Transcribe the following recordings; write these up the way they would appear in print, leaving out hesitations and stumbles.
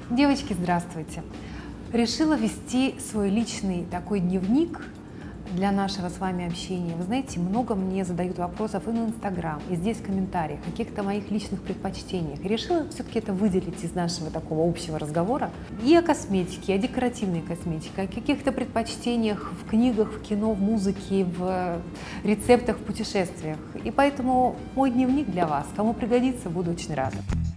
Девочки, здравствуйте! Решила вести свой личный такой дневник для нашего с вами общения. Вы знаете, много мне задают вопросов и на Инстаграм, и здесь в комментариях, о каких-то моих личных предпочтениях. И решила все-таки это выделить из нашего такого общего разговора и о косметике, о декоративной косметике, о каких-то предпочтениях в книгах, в кино, в музыке, в рецептах, в путешествиях. И поэтому мой дневник для вас. Кому пригодится, буду очень рада.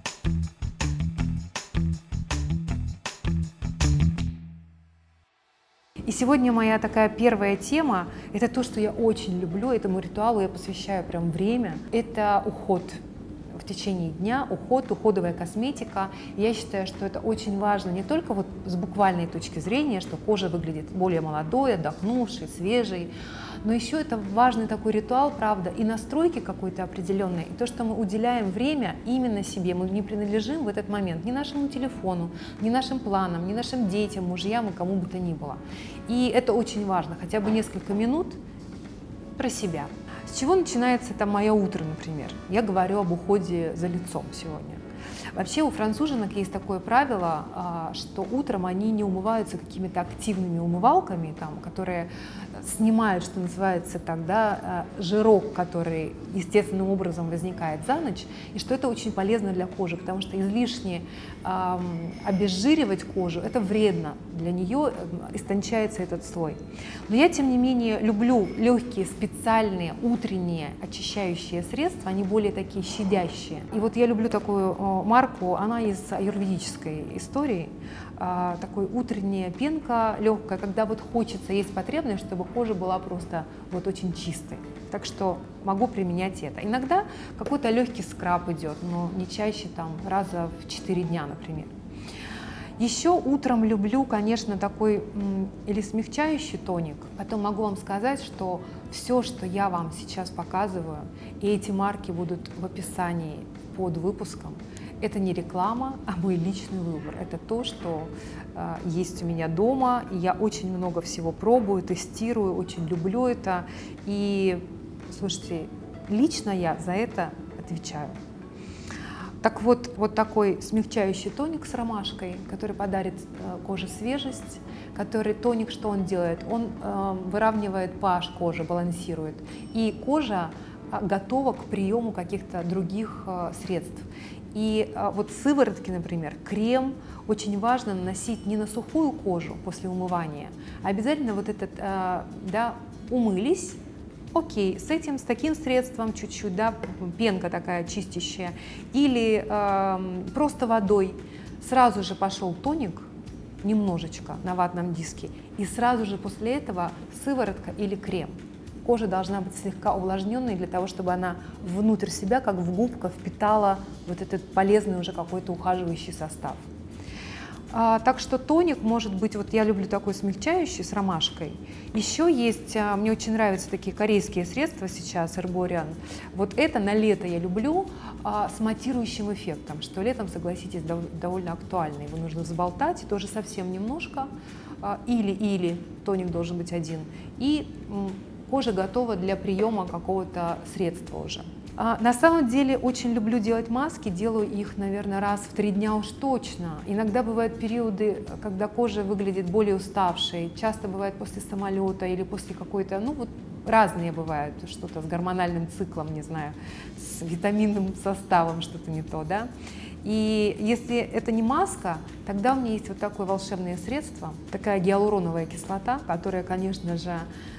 И сегодня моя такая первая тема – это то, что я очень люблю, этому ритуалу я посвящаю прям время. Это уход в течение дня, уходовая косметика. И я считаю, что это очень важно не только вот с буквальной точки зрения, что кожа выглядит более молодой, отдохнувшей, свежей, но еще это важный такой ритуал, правда, и настройки какой-то определенной, и то, что мы уделяем время именно себе, мы не принадлежим в этот момент ни нашему телефону, ни нашим планам, ни нашим детям, мужьям и кому бы то ни было. И это очень важно, хотя бы несколько минут про себя. С чего начинается там мое утро, например? Я говорю об уходе за лицом сегодня. Вообще у француженок есть такое правило, что утром они не умываются какими-то активными умывалками, там, которые снимают, что называется, тогда жирок, который естественным образом возникает за ночь, и что это очень полезно для кожи, потому что излишне обезжиривать кожу – это вредно, для нее истончается этот слой. Но я, тем не менее, люблю легкие, специальные, утренние очищающие средства, они более такие щадящие. И вот я люблю такую марку, она из аюрведической истории, такой утренняя пенка легкая, когда вот хочется, есть потребность, чтобы кожа была просто вот очень чистой. Так что могу применять это. Иногда какой-то легкий скраб идет, но не чаще, там, раза в 4 дня, например. Еще утром люблю, конечно, такой или смягчающий тоник. Потом могу вам сказать, что все, что я вам сейчас показываю, и эти марки будут в описании под выпуском, это не реклама, а мой личный выбор. Это то, что есть у меня дома, и я очень много всего пробую, тестирую, очень люблю это. И, слушайте, лично я за это отвечаю. Так вот, вот такой смягчающий тоник с ромашкой, который подарит коже свежесть, который тоник, что он делает? Он выравнивает pH кожи, балансирует, и кожа готова к приему каких-то других средств. И вот сыворотки, например, крем очень важно наносить не на сухую кожу после умывания, а обязательно вот этот, да, умылись, окей, с таким средством чуть-чуть, да, пенка такая чистящая, или просто водой, сразу же пошел тоник, немножечко на ватном диске, и сразу же после этого сыворотка или крем. Кожа должна быть слегка увлажненной для того, чтобы она внутрь себя, как в губка, впитала вот этот полезный уже какой-то ухаживающий состав. Так что тоник может быть, вот я люблю такой смягчающий с ромашкой. Еще есть, мне очень нравятся такие корейские средства сейчас, Herborian. Вот это на лето я люблю с матирующим эффектом, что летом, согласитесь, довольно актуально. Его нужно взболтать, тоже совсем немножко, или тоник должен быть один, и кожа готова для приема какого-то средства уже. На самом деле очень люблю делать маски, делаю их, наверное, раз в 3 дня уж точно. Иногда бывают периоды, когда кожа выглядит более уставшей, часто бывает после самолета или после какой-то, ну вот разные бывают, что-то с гормональным циклом, не знаю, с витаминным составом, что-то не то, да. И если это не маска, тогда у меня есть вот такое волшебное средство, такая гиалуроновая кислота, которая, конечно же,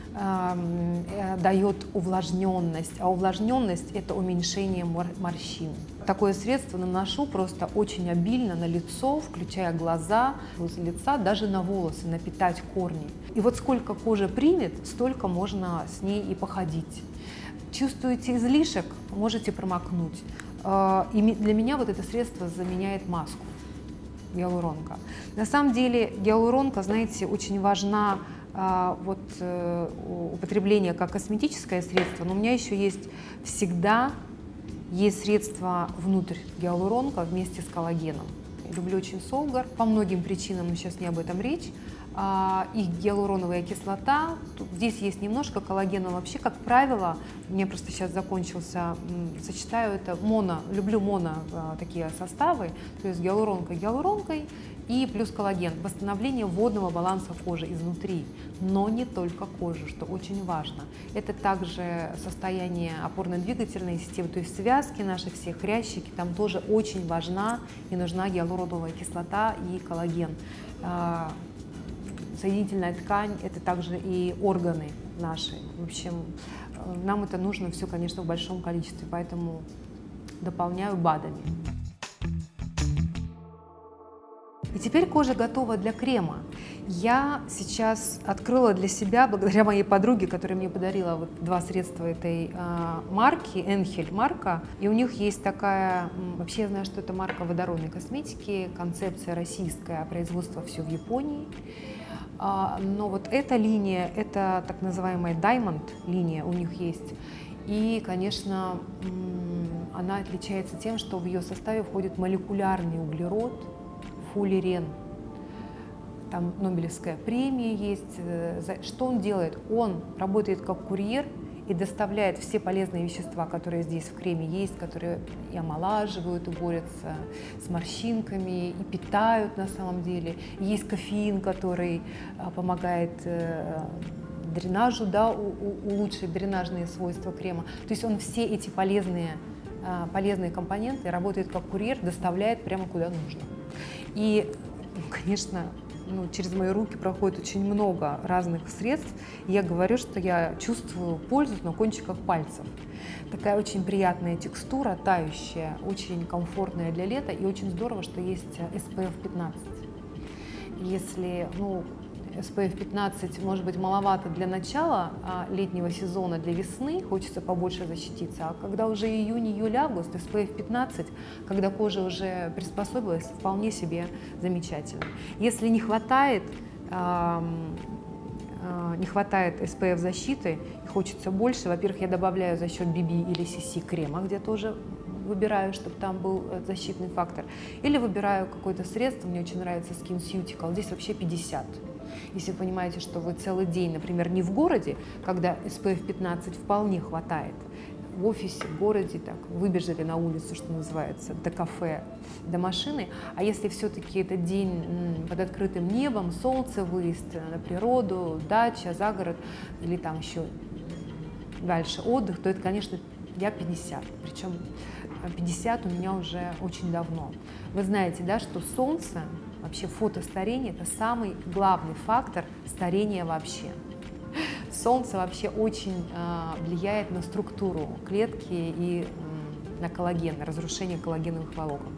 дает увлажненность, а увлажненность – это уменьшение морщин. Такое средство наношу просто очень обильно на лицо, включая глаза, возле лица, даже на волосы, напитать корни. И вот сколько кожа примет, столько можно с ней и походить. Чувствуете излишек, можете промокнуть. И для меня вот это средство заменяет маску, гиалуронка. На самом деле гиалуронка, знаете, очень важна. Вот употребление как косметическое средство, но у меня еще есть всегда средство внутрь гиалуронка вместе с коллагеном. Люблю очень Солгар по многим причинам, но сейчас не об этом речь. И гиалуроновая кислота. Здесь есть немножко коллагена. Вообще, как правило, мне просто сейчас закончился, сочетаю это люблю моно такие составы, то есть гиалуронка гиалуронкой И плюс коллаген, восстановление водного баланса кожи изнутри, но не только кожи, что очень важно. Это также состояние опорно-двигательной системы, то есть связки наши, все хрящики, там тоже очень важна и нужна гиалуроновая кислота и коллаген. Соединительная ткань – это также и органы наши. В общем, нам это нужно все, конечно, в большом количестве, поэтому дополняю БАДами. И теперь кожа готова для крема. Я сейчас открыла для себя, благодаря моей подруге, которая мне подарила вот 2 средства этой марки, Энхель марка, и у них есть такая, вообще я знаю, что это марка водородной косметики, концепция российская, производство все в Японии. Но вот эта линия, это так называемая Diamond линия у них есть. И, конечно, она отличается тем, что в ее составе входит молекулярный углерод, фуллерен. Там Нобелевская премия есть. Что он делает? Он работает как курьер и доставляет все полезные вещества, которые здесь в креме есть, которые и омолаживают, и борются с морщинками, и питают на самом деле. Есть кофеин, который помогает дренажу, да, улучшить дренажные свойства крема. То есть он все эти полезные компоненты работает как курьер, доставляет прямо куда нужно. И, конечно, через мои руки проходит очень много разных средств. И я говорю, что я чувствую пользу на кончиках пальцев. Такая очень приятная текстура, тающая, очень комфортная для лета. И очень здорово, что есть SPF 15. Если, SPF 15 может быть маловато для начала летнего сезона, для весны, хочется побольше защититься, а когда уже июнь, июль, август, SPF 15, когда кожа уже приспособилась, вполне себе замечательно. Если не хватает SPF защиты, хочется больше, во-первых, я добавляю за счет BB или CC крема, где тоже выбираю, чтобы там был защитный фактор, или выбираю какое-то средство, мне очень нравится SkinCeutical, здесь вообще 50. Если вы понимаете, что вы целый день, например, не в городе, когда SPF 15 вполне хватает, в офисе, в городе, так, выбежали на улицу, что называется, до кафе, до машины, а если все-таки этот день под открытым небом, солнце, выезд на природу, дача, за город, или там еще дальше отдых, то это, конечно, я 50, причем 50 у меня уже очень давно. Вы знаете, да, что солнце, вообще фотостарение – это самый главный фактор старения вообще. Солнце вообще очень влияет на структуру клетки и на коллаген, на разрушение коллагеновых волокон.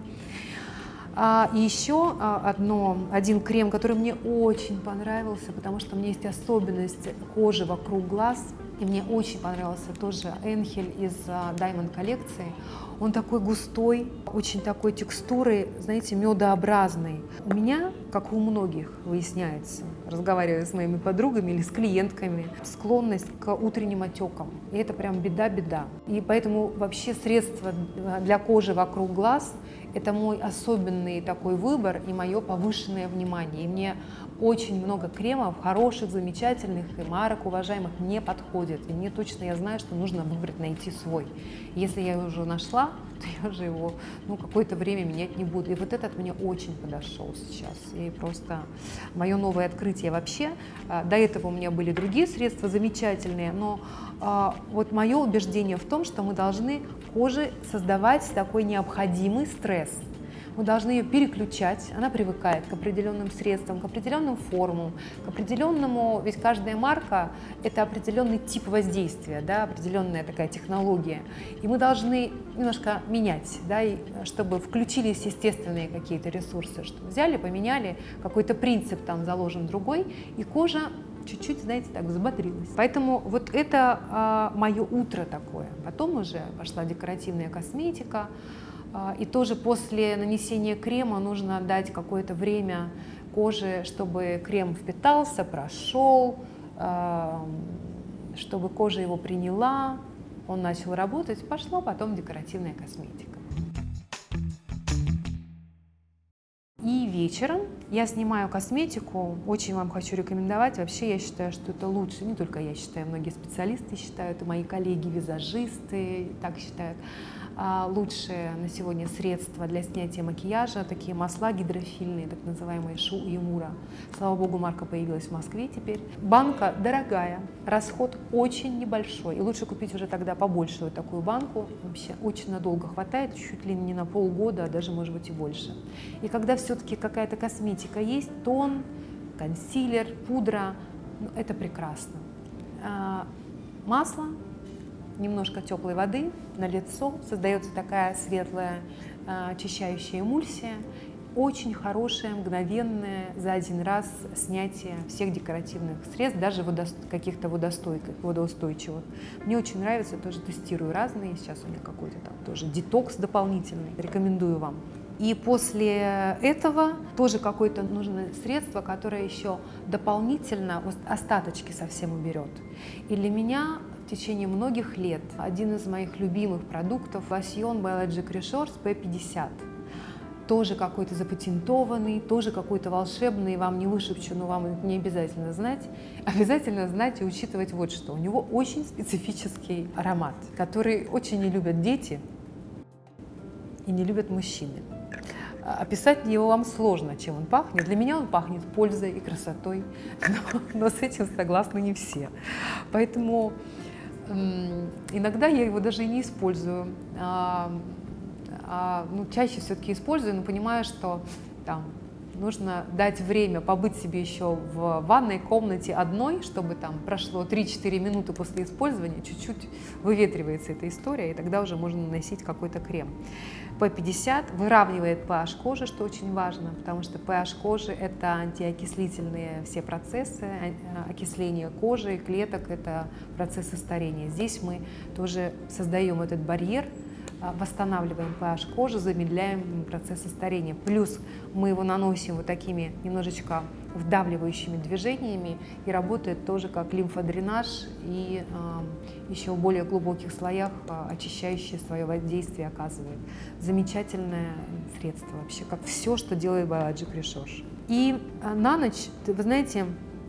И еще один крем, который мне очень понравился, потому что у меня есть особенность кожи вокруг глаз, и мне очень понравился тоже Энхель из Diamond коллекции. Он такой густой, очень такой текстуры, знаете, медообразный. У меня, как и у многих, выясняется, разговаривая с моими подругами или с клиентками, склонность к утренним отекам. И это прям беда-беда. И поэтому вообще средства для кожи вокруг глаз – это мой особенный такой выбор и мое повышенное внимание. И мне очень много кремов, хороших, замечательных и марок уважаемых не подходит. И мне точно, я знаю, что нужно выбрать, найти свой. Если я его уже нашла, то я уже его какое-то время менять не буду. И вот этот мне очень подошел сейчас. И просто мое новое открытие вообще. До этого у меня были другие средства замечательные, но вот мое убеждение в том, что мы должны коже создавать такой необходимый стресс. Мы должны ее переключать, она привыкает к определенным средствам, к определенным формам, к определенному, ведь каждая марка – это определенный тип воздействия, да, определенная такая технология. И мы должны немножко менять, да, чтобы включились естественные какие-то ресурсы, что взяли, поменяли, какой-то принцип там заложен другой, и кожа чуть-чуть, знаете, так взбодрилась. Поэтому вот это мое утро такое. Потом уже пошла декоративная косметика. И тоже после нанесения крема нужно дать какое-то время коже, чтобы крем впитался, прошел, чтобы кожа его приняла, он начал работать, пошла потом декоративная косметика. И вечером я снимаю косметику, очень вам хочу рекомендовать, вообще я считаю, что это лучше, не только я считаю, многие специалисты считают, и мои коллеги-визажисты так считают. лучшие на сегодня средства для снятия макияжа, такие масла гидрофильные, так называемые Шу и Мура. Слава богу, марка появилась в Москве теперь. Банка дорогая, расход очень небольшой. И лучше купить уже тогда побольше вот такую банку. Вообще очень надолго хватает, чуть ли не на полгода, а даже, может быть, и больше. И когда все-таки какая-то косметика есть, тон, консилер, пудра, ну, это прекрасно. Масло, немножко теплой воды на лицо, создается такая светлая очищающая эмульсия, очень хорошее, мгновенное за один раз снятие всех декоративных средств, даже каких-то водоустойчивых. Мне очень нравится, тоже тестирую разные, сейчас у меня какой-то там тоже детокс дополнительный, рекомендую вам. И после этого тоже какое-то нужно средство, которое еще дополнительно остаточки совсем уберет. И для меня в течение многих лет один из моих любимых продуктов — лосьон Biologic Resource P50. Тоже какой-то запатентованный, тоже какой-то волшебный, вам не вышепчу, но вам это не обязательно знать. Обязательно знать и учитывать вот что. У него очень специфический аромат, который очень не любят дети и не любят мужчины. Описать его вам сложно, чем он пахнет. Для меня он пахнет пользой и красотой, но с этим согласны не все. Поэтому иногда я его даже и не использую. Чаще все-таки использую, но понимаю, что там нужно дать время побыть себе еще в ванной комнате одной, чтобы там прошло 3-4 минуты после использования, чуть-чуть выветривается эта история, и тогда уже можно наносить какой-то крем. P50 выравнивает pH кожи, что очень важно, потому что pH кожи — это антиокислительные все процессы, окисление кожи, клеток — это процессы старения. Здесь мы тоже создаем этот барьер, восстанавливаем pH кожи, замедляем процессы старения. Плюс мы его наносим вот такими немножечко вдавливающими движениями, и работает тоже как лимфодренаж и еще в более глубоких слоях очищающее свое воздействие оказывает. Замечательное средство вообще, как все, что делает Biologic Resource. И на ночь, вы знаете,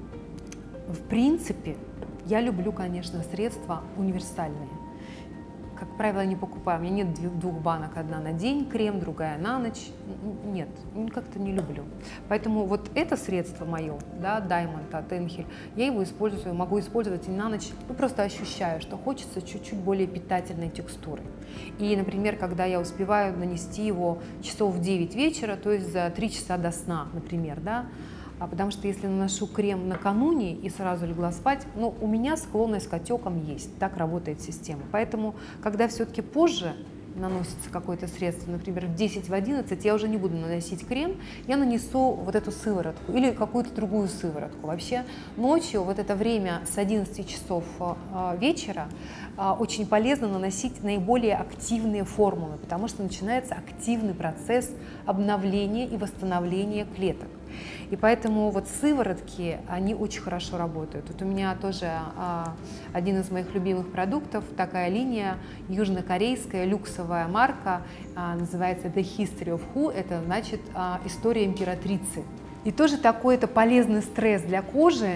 в принципе, я люблю, конечно, средства универсальные. Как правило, не покупаю. У меня нет двух банок, одна на день крем, другая на ночь. Нет, как-то не люблю. Поэтому вот это средство мое, да, Diamond от Enhel, я его использую, могу использовать и на ночь, просто ощущаю, что хочется чуть-чуть более питательной текстуры. И, например, когда я успеваю нанести его часов в 9 вечера, то есть за 3 часа до сна, например, да, потому что если наношу крем накануне и сразу легла спать, у меня склонность к отекам есть, так работает система. Поэтому, когда все-таки позже наносится какое-то средство, например, в 10-11, я уже не буду наносить крем, я нанесу вот эту сыворотку или какую-то другую сыворотку. Вообще ночью, вот это время с 11 часов вечера, очень полезно наносить наиболее активные формулы, потому что начинается активный процесс обновления и восстановления клеток. И поэтому вот сыворотки, они очень хорошо работают. Вот у меня тоже один из моих любимых продуктов, такая линия, южнокорейская люксовая марка, называется The History of Who, это значит история императрицы. И тоже такой-то полезный стресс для кожи,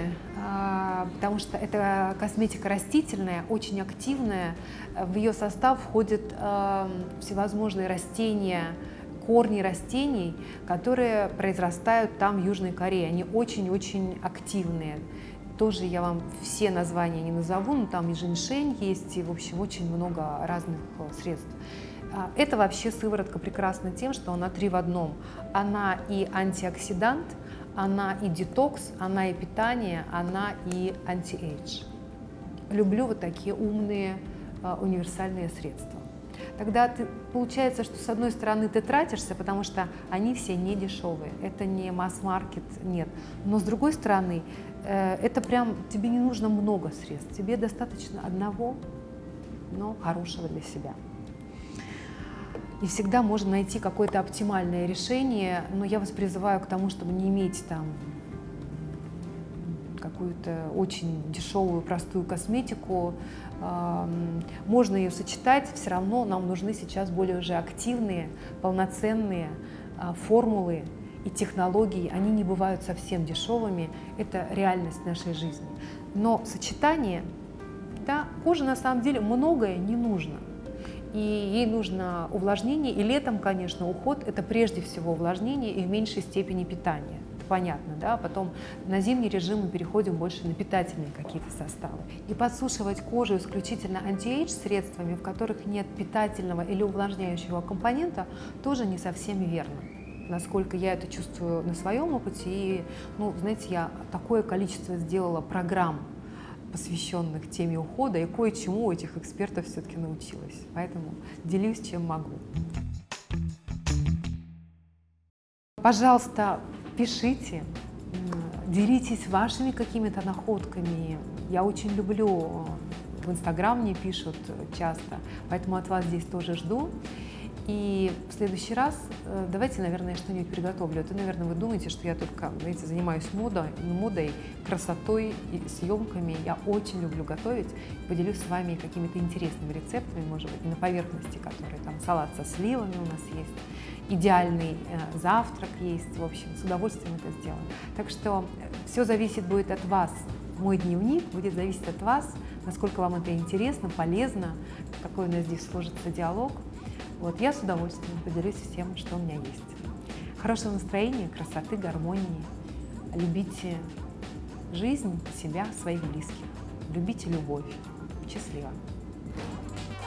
потому что это косметика растительная, очень активная, в ее состав входят всевозможные растения, корни растений, которые произрастают там в Южной Корее. Они очень-очень активные. Тоже я вам все названия не назову, но там и женьшень есть, и, в общем, очень много разных средств. Это вообще сыворотка прекрасна тем, что она 3 в 1. Она и антиоксидант, она и детокс, она и питание, она и анти-эйдж. Люблю вот такие умные универсальные средства. Тогда получается, что с одной стороны ты тратишься, потому что они все не дешевые, это не масс-маркет, нет. Но с другой стороны, это прям тебе не нужно много средств, тебе достаточно одного, но хорошего для себя. И всегда можно найти какое-то оптимальное решение, но я вас призываю к тому, чтобы не иметь там какую-то очень дешевую, простую косметику. Можно ее сочетать, все равно нам нужны сейчас более уже активные, полноценные формулы и технологии. Они не бывают совсем дешевыми, это реальность нашей жизни. Но сочетание, да, коже на самом деле многое не нужно. и ей нужно увлажнение, и летом, конечно, уход – это прежде всего увлажнение и в меньшей степени питание. Это понятно, да? Потом на зимний режим мы переходим больше на питательные какие-то составы. И подсушивать кожу исключительно анти-эйдж средствами, в которых нет питательного или увлажняющего компонента, тоже не совсем верно. Насколько я это чувствую на своем опыте, и, ну, знаете, я такое количество сделала программ, посвященных теме ухода, и кое-чему у этих экспертов все-таки научилась. Поэтому делюсь, чем могу. Пожалуйста, пишите, делитесь вашими какими-то находками. Я очень люблю, в Инстаграм мне пишут часто, поэтому от вас здесь тоже жду. И в следующий раз давайте, наверное, что-нибудь приготовлю. Это, наверное, вы думаете, что я только, знаете, занимаюсь модой, красотой и съемками. Я очень люблю готовить. Поделюсь с вами какими-то интересными рецептами, может быть, на поверхности, которые там салат со сливами у нас есть, идеальный завтрак есть. В общем, с удовольствием это сделаю. Так что все зависит будет от вас. Мой дневник будет зависеть от вас, насколько вам это интересно, полезно, какой у нас здесь сложится диалог. Вот, я с удовольствием поделюсь всем, что у меня есть. Хорошего настроения, красоты, гармонии. Любите жизнь, себя, своих близких. Любите любовь. Счастливо.